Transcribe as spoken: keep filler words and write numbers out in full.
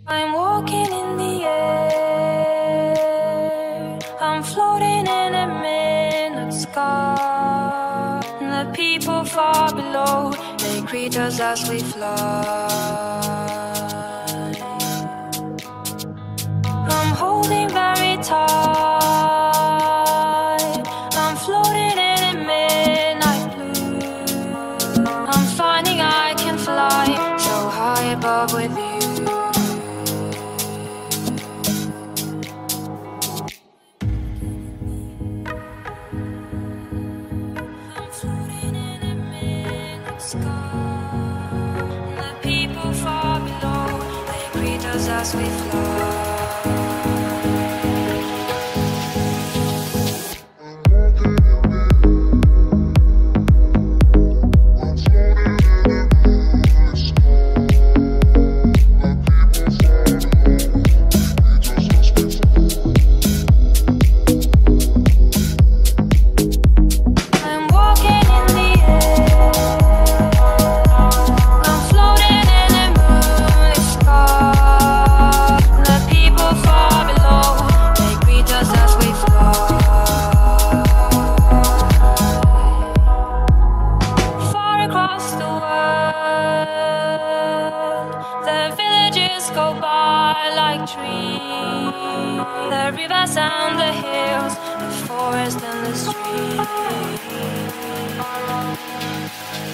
I'm walking in the air, I'm floating in a midnight sky, and the people far below, they greet us as we fly. I'm holding very tight, I'm floating in a midnight blue, I'm finding I can fly so high above with you. The people far below, they greet us as we fly. Go by like dreams, the rivers and the hills, the forest and the stream.